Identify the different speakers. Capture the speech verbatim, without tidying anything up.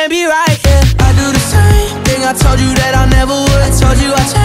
Speaker 1: can't be right, yeah. I do the same thing I told you that I never would. I told you I changed.